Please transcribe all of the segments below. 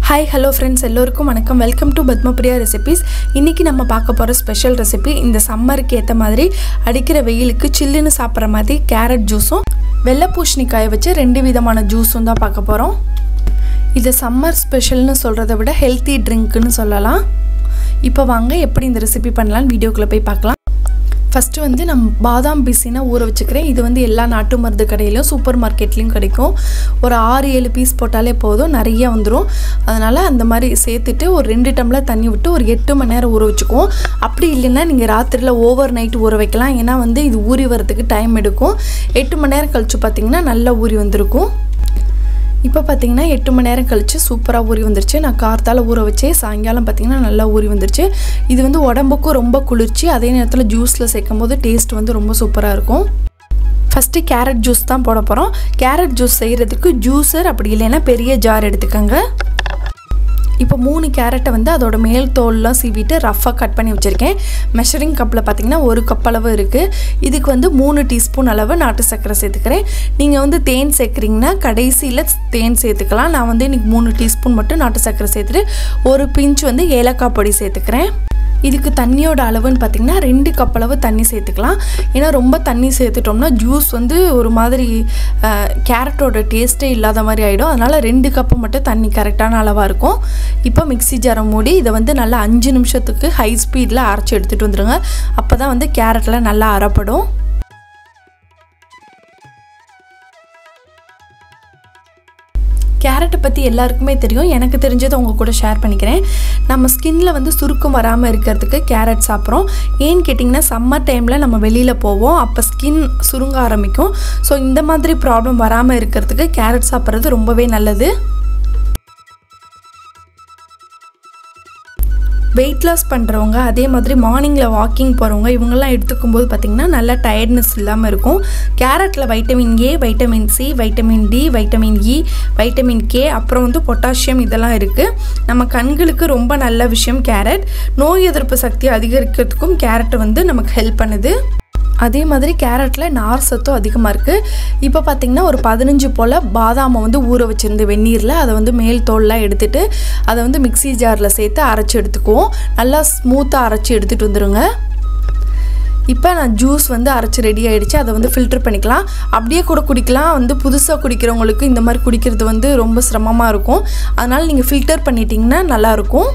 Hi, hello friends, எல்லோருக்கும் வணக்கம். Welcome to Padmapriya recipes. இன்னைக்கு நம்ம பார்க்க போற ஸ்பெஷல் ரெசிபி இந்த சம்மருக்கு ஏத்த மாதிரி அடிக்கிற வெயிலுக்கு சில்லுன்னு சாப்பிற மாதிரி கேரட் ஜூஸும் வெள்ளை பூசணிக்காயை வச்சு ரெண்டு விதமான ஜூஸும் தான் பார்க்க போறோம். இது சம்மர் ஸ்பெஷல்னு சொல்றதை விட ஹெல்தி ட்ரிங்க்னு சொல்லலாம். இப்போ வாங்க எப்படி இந்த ரெசிபி பண்ணலாம்னு வீடியோக்குள்ள போய் பார்க்கலாம். ஃபர்ஸ்ட் வந்து நான் பாதாம் பிசினா ஊற வச்சுக்கிறேன். இது வந்து எல்லா நாட்டு மருந்து கடையிலும் சூப்பர் மார்க்கெட்லயும் கிடைக்கும். ஒரு 6-7 பீஸ் போட்டாலே போதும், நிறைய வந்துரும். அதனால அந்த மாதிரி சேர்த்துட்டு ஒரு 2 டம்ளர் தண்ணி விட்டு ஒரு 8 மணி நேரம் ஊற வச்சுக்குவோம். அப்படி இல்லைன்னா நீங்கள் ராத்திரியில் ஓவர் நைட் ஊற வைக்கலாம். ஏன்னா வந்து இது ஊறி வரதுக்கு டைம் எடுக்கும். 8 மணி நேரம் கழிச்சு பார்த்தீங்கன்னா நல்லா ஊறி வந்திருக்கும். இப்போ பார்த்தீங்கன்னா 8 மணி நேரம் கழிச்சு சூப்பராக ஊறி வந்துருச்சு. நான் கார்த்தால ஊற வச்சே சாயங்காலம் பார்த்தீங்கன்னா நல்லா ஊறி வந்துருச்சு. இது வந்து உடம்புக்கும் ரொம்ப குளிர்ச்சி, அதே நேரத்தில் ஜூஸில் சேர்க்கும் போது டேஸ்ட் வந்து ரொம்ப சூப்பராக இருக்கும். ஃபஸ்ட்டு கேரட் ஜூஸ் தான் போட போகிறோம். கேரட் ஜூஸ் செய்கிறதுக்கு ஜூஸர் அப்படி இல்லைன்னா பெரிய ஜார் எடுத்துக்கோங்க. இப்போ 3 கேரட்டை வந்து அதோட மேல் தோல்லாம் சீவிட்டு ரஃபாக கட் பண்ணி வச்சுருக்கேன். மெஷரிங் கப்பில் பார்த்திங்கன்னா 1 கப் அளவு இருக்குது. இதுக்கு வந்து 3 டீஸ்பூன் அளவு நாட்டு சர்க்கரை சேர்த்துக்கிறேன். நீங்கள் வந்து தேன் சேர்க்குறீங்கன்னா கடைசியில் தேன் சேர்த்துக்கலாம். நான் வந்து இன்றைக்கி 3 டீஸ்பூன் மட்டும் நாட்டு சர்க்கரை சேர்த்துட்டு ஒரு பிஞ்ச் வந்து ஏலக்காய் பொடி சேர்த்துக்கிறேன். இதுக்கு தண்ணியோட அளவுன்னு பார்த்திங்கன்னா 2 கப் அளவு தண்ணி சேர்த்துக்கலாம். ஏன்னா ரொம்ப தண்ணி சேர்த்துட்டோம்னா ஜூஸ் வந்து ஒரு மாதிரி கேரட்டோட டேஸ்ட்டே இல்லாத மாதிரி ஆகிடும். அதனால் 2 கப்பு மட்டும் தண்ணி கரெக்டான அளவாக இருக்கும். இப்போ மிக்ஸி ஜாரை மூடி இதை வந்து நல்லா 5 நிமிஷத்துக்கு ஹை ஸ்பீடில் அரைச்சி எடுத்துகிட்டு வந்துடுங்க. அப்போ தான் வந்து கேரட்டில் நல்லா அரைப்படும். கேரட்டை பற்றி எல்லாருக்குமே தெரியும், எனக்கு தெரிஞ்சதை உங்கள் கூட ஷேர் பண்ணிக்கிறேன். நம்ம ஸ்கின்னில் வந்து சுருக்கம் வராமல் இருக்கிறதுக்கு கேரட் சாப்பிட்றோம். ஏன்னு கேட்டிங்கன்னா சம்மர் டைமில் நம்ம வெளியில் போவோம், அப்போ ஸ்கின் சுருங்க ஆரம்பிக்கும். ஸோ இந்த மாதிரி ப்ராப்ளம் வராமல் இருக்கிறதுக்கு கேரட் சாப்பிட்றது ரொம்பவே நல்லது. வெயிட் லாஸ் பண்ணுறவங்க, அதே மாதிரி மார்னிங்கில் வாக்கிங் போகிறவங்க, இவங்கெல்லாம் எடுத்துக்கும் போது பார்த்திங்கன்னா நல்லா டயர்ட்னஸ் இல்லாமல் இருக்கும். கேரட்டில் vitamin A, vitamin C, vitamin D, vitamin E, vitamin K, அப்புறம் வந்து பொட்டாசியம் இதெல்லாம் இருக்குது. நம்ம கண்களுக்கு ரொம்ப நல்ல விஷயம் கேரட். நோய் எதிர்ப்பு சக்தி அதிகரிக்கிறதுக்கும் கேரட் வந்து நமக்கு ஹெல்ப் பண்ணுது. அதே மாதிரி கேரட்டில் நார் சத்தும் அதிகமாக இருக்குது. இப்போ பார்த்திங்கன்னா ஒரு 15 போல் பாதாமை வந்து ஊற வச்சுருந்து வெந்நீரில் அதை வந்து மேல் தோல்லாம் எடுத்துகிட்டு அதை வந்து மிக்ஸி ஜாரில் சேர்த்து அரைச்சி எடுத்துக்குவோம். நல்லா ஸ்மூத்தாக அரைச்சி எடுத்துகிட்டு வந்துடுங்க. இப்போ நான் ஜூஸ் வந்து அரைச்சி ரெடி ஆகிடுச்சு. அதை வந்து ஃபில்டர் பண்ணிக்கலாம். அப்படியே கூட குடிக்கலாம். வந்து புதுசாக குடிக்கிறவங்களுக்கு இந்த மாதிரி குடிக்கிறது வந்து ரொம்ப சிரமமாக இருக்கும். அதனால் நீங்கள் ஃபில்டர் பண்ணிட்டீங்கன்னா நல்லாயிருக்கும்.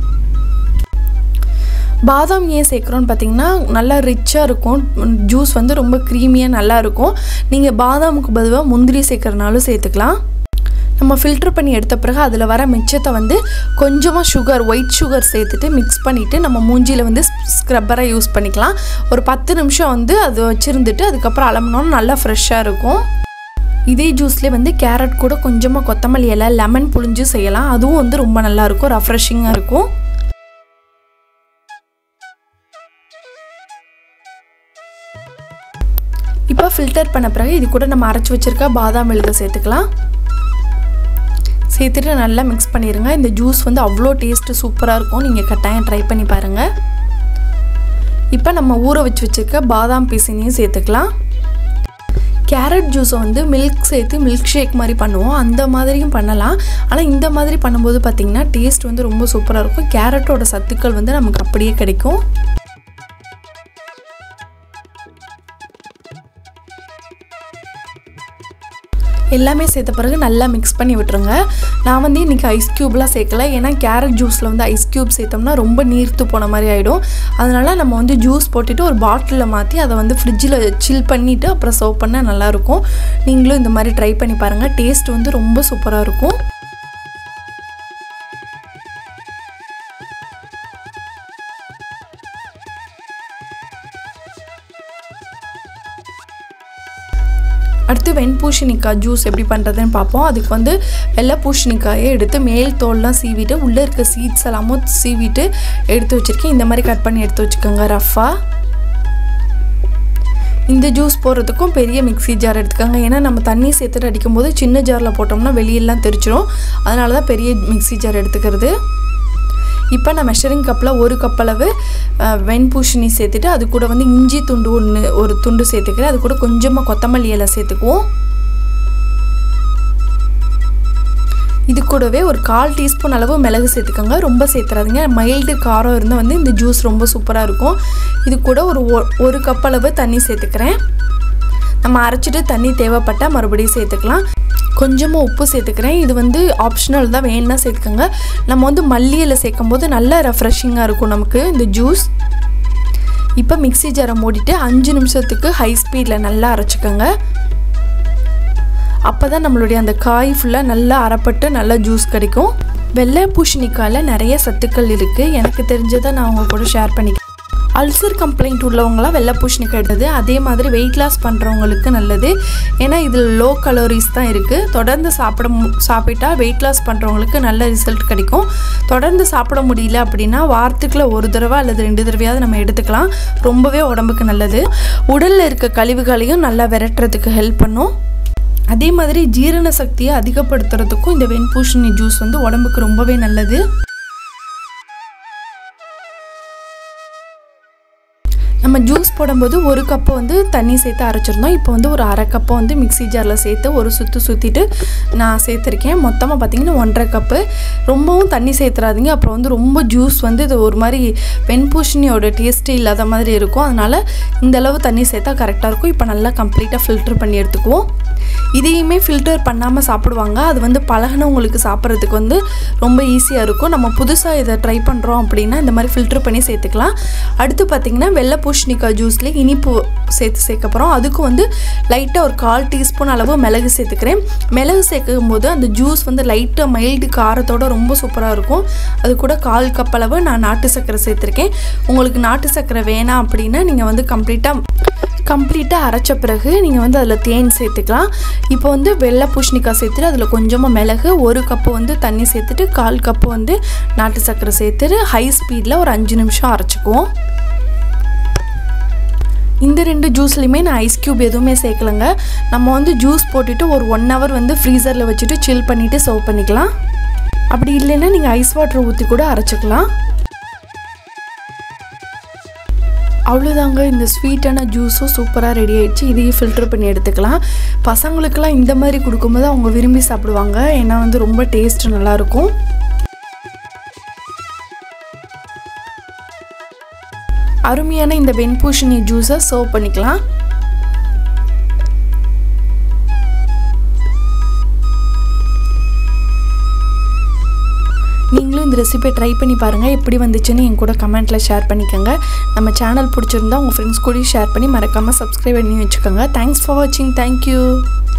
பாதாம் ஏன் சேர்க்குறோன்னு பார்த்தீங்கன்னா நல்லா ரிச்சாக இருக்கும். ஜூஸ் வந்து ரொம்ப க்ரீமியாக நல்லாயிருக்கும். நீங்கள் பாதாமுக்கு பதிலாக முந்திரி சேர்க்குறனாலும் சேர்த்துக்கலாம். நம்ம ஃபில்டர் பண்ணி எடுத்த பிறகு அதில் வர மிச்சத்தை வந்து கொஞ்சமாக சுகர், ஒயிட் சுகர் சேர்த்துட்டு மிக்ஸ் பண்ணிவிட்டு நம்ம மூஞ்சியில் வந்து ஸ்க்ரப்பராக யூஸ் பண்ணிக்கலாம். ஒரு 10 நிமிஷம் வந்து அது வச்சுருந்துட்டு அதுக்கப்புறம் அலம்பினோன்னு நல்லா ஃப்ரெஷ்ஷாக இருக்கும். இதே ஜூஸ்லேயே வந்து கேரட் கூட கொஞ்சமாக கொத்தமல்லி இலை, லெமன் புழிஞ்சு செய்யலாம். அதுவும் வந்து ரொம்ப நல்லாயிருக்கும், ரெஃப்ரெஷிங்காக இருக்கும். இப்போ ஃபில்டர் பண்ண பிறகு இது கூட நம்ம அரைச்சி வச்சுருக்க பாதாம் விழுதை சேர்த்துக்கலாம். சேர்த்துட்டு நல்லா மிக்ஸ் பண்ணிடுங்க. இந்த ஜூஸ் வந்து அவ்வளோ டேஸ்ட்டு சூப்பராக இருக்கும். நீங்கள் கட்டாயம் ட்ரை பண்ணி பாருங்கள். இப்போ நம்ம ஊற வச்சுருக்க பாதாம் பீசினையும் சேர்த்துக்கலாம். கேரட் ஜூஸை வந்து மில்க் சேர்த்து மில்க் ஷேக் மாதிரி பண்ணுவோம், அந்த மாதிரியும் பண்ணலாம். ஆனால் இந்த மாதிரி பண்ணும்போது பார்த்திங்கன்னா டேஸ்ட் வந்து ரொம்ப சூப்பராக இருக்கும். கேரட்டோட சத்துக்கள் வந்து நமக்கு அப்படியே கிடைக்கும். எல்லாமே சேர்த்த பிறகு நல்லா மிக்ஸ் பண்ணி விட்டுருங்க. நான் வந்து இன்றைக்கி ஐஸ் க்யூப்லாம் சேர்க்கல. ஏன்னா கேரட் ஜூஸில் வந்து ஐஸ் க்யூப் சேர்த்தோம்னா ரொம்ப நீர்த்து போன மாதிரி ஆகிடும். அதனால் நம்ம வந்து ஜூஸ் போட்டுட்டு ஒரு பாட்டிலில் மாற்றி அதை வந்து ஃப்ரிட்ஜில் சில் பண்ணிவிட்டு அப்புறம் சர்வ் பண்ணால் நல்லாயிருக்கும். நீங்களும் இந்த மாதிரி ட்ரை பண்ணி பாருங்கள். டேஸ்ட் வந்து ரொம்ப சூப்பராக இருக்கும். அடுத்து வெண்பூசணிக்காய் ஜூஸ் எப்படி பண்ணுறதுன்னு பார்ப்போம். அதுக்கு வந்து வெள்ளை பூசணிக்காயை எடுத்து மேல் தோல்லாம் சீவிட்டு உள்ளே இருக்க சீட்ஸ் எல்லாமும் சீவிட்டு எடுத்து வச்சுருக்கேன். இந்த மாதிரி கட் பண்ணி எடுத்து வச்சுக்கோங்க ரஃபாக. இந்த ஜூஸ் போடுறதுக்கும் பெரிய மிக்ஸி ஜார் எடுத்துக்கோங்க. ஏன்னா நம்ம தண்ணி சேர்த்துட்டு அடிக்கும்போது சின்ன ஜாரில் போட்டோம்னா வெளியெல்லாம் தெரிச்சிடும். அதனால தான் பெரிய மிக்ஸி ஜார் எடுத்துக்கிறது. இப்போ நான் மெஷரிங் கப்பில் 1 கப் அளவு வெண்பூசணி சேர்த்துட்டு அது கூட வந்து இஞ்சி துண்டு ஒரு துண்டு சேர்த்துக்கிறேன். அது கூட கொஞ்சமாக கொத்தமல்லி இலை சேர்த்துக்குவோம். இது கூடவே ஒரு 1/4 டீஸ்பூன் அளவு மிளகு சேர்த்துக்கோங்க. ரொம்ப சேர்த்துறாதீங்க. மைல்டு காரம் இருந்தால் வந்து இந்த ஜூஸ் ரொம்ப சூப்பராக இருக்கும். இது கூட ஒரு கப் அளவு தண்ணி சேர்த்துக்கிறேன். நம்ம அரைச்சிட்டு தண்ணி தேவைப்பட்டால் மறுபடியும் சேர்த்துக்கலாம். கொஞ்சமாக உப்பு சேர்த்துக்கிறேன். இது வந்து ஆப்ஷனல் தான், வேணும்னா சேர்த்துக்கோங்க. நம்ம வந்து மல்லி இலை சேர்க்கும் போது நல்லா ரெஃப்ரெஷிங்காக இருக்கும் நமக்கு இந்த ஜூஸ். இப்போ மிக்ஸி ஜாரை மூடிட்டு 5 நிமிஷத்துக்கு ஹை ஸ்பீடில் நல்லா அரைச்சிக்கோங்க. அப்போ தான் நம்மளுடைய அந்த காய் ஃபுல்லாக நல்லா அரைப்பட்டு நல்லா ஜூஸ் கிடைக்கும். வெள்ளை பூசணிக்காயில் நிறைய சத்துக்கள் இருக்குது. எனக்கு தெரிஞ்சதை நான் உங்கள் கூட ஷேர் பண்ணிக்கிறேன். அல்சர் கம்ப்ளைண்ட் உள்ளவங்களாம் வெள்ளை பூசணிக்காய் எடுத்தது. அதே மாதிரி வெயிட் லாஸ் பண்ணுறவங்களுக்கு நல்லது. ஏன்னா இதில் லோ கலோரிஸ் தான் இருக்குது. தொடர்ந்து சாப்பிட்டா வெயிட் லாஸ் பண்ணுறவங்களுக்கு நல்ல ரிசல்ட் கிடைக்கும். தொடர்ந்து சாப்பிட முடியல அப்படின்னா வாரத்துக்குள்ள 1 தடவை அல்லது 2 தடவையாவது நம்ம எடுத்துக்கலாம். ரொம்பவே உடம்புக்கு நல்லது. உடலில் இருக்க கழிவுகளையும் நல்லா விரட்டுறதுக்கு ஹெல்ப் பண்ணும். அதே மாதிரி ஜீரண சக்தியை அதிகப்படுத்துறதுக்கும் இந்த வெண்பூசணி ஜூஸ் வந்து உடம்புக்கு ரொம்பவே நல்லது. நம்ம ஜூஸ் போடும்போது 1 கப்பு வந்து தண்ணி சேர்த்து அரைச்சிருந்தோம். இப்போ வந்து ஒரு 1/2 கப்பை வந்து மிக்ஸி ஜாரில் சேர்த்து ஒரு சுற்றிட்டு நான் சேர்த்துருக்கேன். மொத்தமாக பார்த்திங்கன்னா 1.5 கப்பு. ரொம்பவும் தண்ணி சேர்த்துறாதீங்க. அப்புறம் வந்து ரொம்ப ஜூஸ் வந்து இது ஒரு மாதிரி வெண்பூசணியோட டேஸ்ட்டு இல்லாத மாதிரி இருக்கும். அதனால் இந்தளவு தண்ணி சேர்த்தா கரெக்டாக இருக்கும். இப்போ நல்லா கம்ப்ளீட்டாக ஃபில்டர் பண்ணி எடுத்துக்குவோம். இதையுமே ஃபில்டர் பண்ணாமல் சாப்பிடுவாங்க. அது வந்து பழகினவங்களுக்கு சாப்பிட்றதுக்கு வந்து ரொம்ப ஈஸியாக இருக்கும். நம்ம புதுசாக இதை ட்ரை பண்ணுறோம் அப்படின்னா இந்த மாதிரி ஃபில்டர் பண்ணி சேர்த்துக்கலாம். அடுத்து பார்த்திங்கன்னா வெள்ளை பூசணிக்காய் ஜூஸ்லேயே இனிப்பு சேர்க்க போகிறோம். அதுக்கு வந்து லைட்டாக ஒரு 1/4 டீஸ்பூன் அளவு மிளகு சேர்த்துக்கிறேன். மிளகு சேர்க்கும் போது அந்த ஜூஸ் வந்து லைட்டாக மைல்டு காரத்தோட ரொம்ப சூப்பராக இருக்கும். அது கூட 1/4 கப் அளவு நான் நாட்டு சர்க்கரை சேர்த்துருக்கேன். உங்களுக்கு நாட்டு சர்க்கரை வேணாம் அப்படின்னா நீங்கள் வந்து கம்ப்ளீட்டாக அரைச்ச பிறகு நீங்கள் வந்து அதில் தேன் சேர்த்துக்கலாம். இப்போ வந்து வெள்ளை பூசணிக்காய் சேர்த்துட்டு அதில் கொஞ்சமாக மிளகு, 1 கப்பு வந்து தண்ணி சேர்த்துட்டு 1/4 கப்பு வந்து நாட்டு சர்க்கரை சேர்த்துட்டு ஹை ஸ்பீடில் ஒரு 5 நிமிஷம் அரைச்சிக்குவோம். இந்த 2 ஜூஸ்லையுமே நான் ஐஸ் க்யூப் எதுவுமே சேர்க்கலைங்க. நம்ம வந்து ஜூஸ் போட்டுட்டு ஒரு 1 ஹவர் வந்து ஃப்ரீசரில் வச்சுட்டு சில் பண்ணிவிட்டு சர்வ் பண்ணிக்கலாம். அப்படி இல்லைன்னா நீங்கள் ஐஸ் வாட்டர் ஊற்றி கூட அரைச்சிக்கலாம். அவ்வளோதாங்க, இந்த ஸ்வீட்டான ஜூஸும் சூப்பராக ரெடி ஆகிடுச்சு. இதையும் ஃபில்டர் பண்ணி எடுத்துக்கலாம். பசங்களுக்கெல்லாம் இந்த மாதிரி கொடுக்கும்போது அவங்க விரும்பி சாப்பிடுவாங்க. ஏன்னா வந்து ரொம்ப டேஸ்ட் நல்லாயிருக்கும். அருமையான இந்த வெண்பூசணி ஜூஸை சர்வ் பண்ணிக்கலாம். நீங்களும் இந்த ரெசிபியை ட்ரை பண்ணி பாருங்கள். எப்படி வந்துச்சுன்னு என் கூட கமெண்ட்டில் ஷேர் பண்ணிக்கோங்க. நம்ம சேனல் பிடிச்சிருந்தா உங்கள் ஃப்ரெண்ட்ஸ் கூட ஷேர் பண்ணி மறக்காமல் சப்ஸ்கிரைப் பண்ணி வச்சுக்கோங்க. தேங்க்ஸ் ஃபார் வாட்சிங். தேங்க்யூ.